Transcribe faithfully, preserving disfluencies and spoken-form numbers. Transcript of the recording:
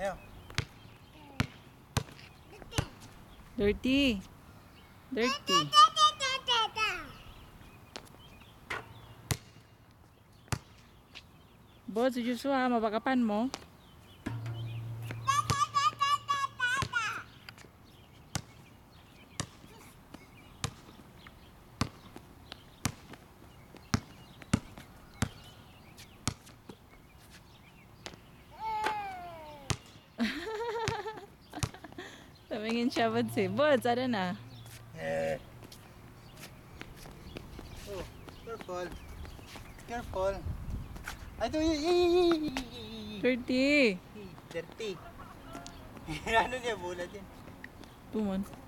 Ayaw. Dirty. Dirty. Boss, si Joshua, mabakapan mo. Tumingin siya, Bods eh. Bods, ano na? Eh. Oh, careful. Careful. Ay, ito, y- y- y- y- y- Dirty. Dirty. Ano niya, bulat yan. Tumon.